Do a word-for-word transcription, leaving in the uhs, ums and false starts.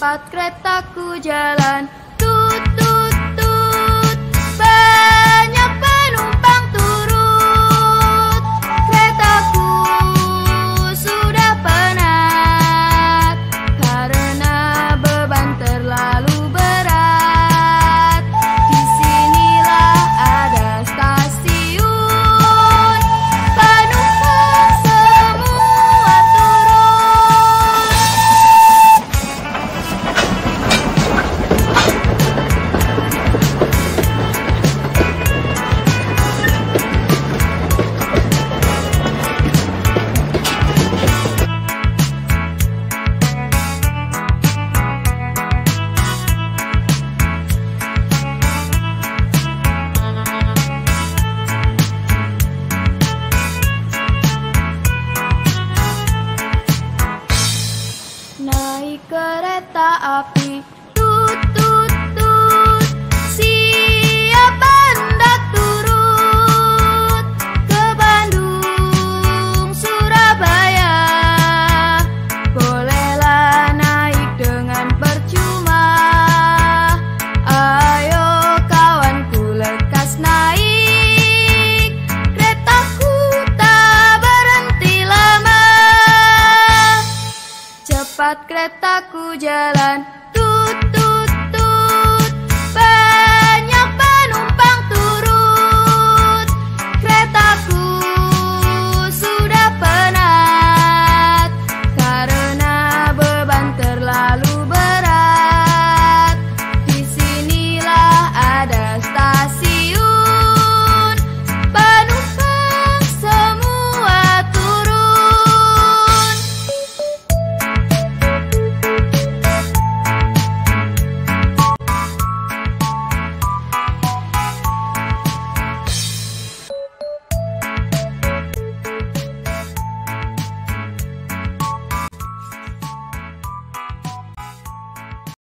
cepat keretaku jalan. Tut tut tut, banyak penumpang turut. Keretaku sudah penat karena beban terlalu berat. Disinilah ada stasiun, penumpang semua turun. Naik kereta api, tut tut tut, siapa hendak turut ke Bandung, Surabaya? Bolehlah naik dengan percuma. Ayo kawanku lekas naik, keretaku tak berhenti lama. Cepat keretaku jalan.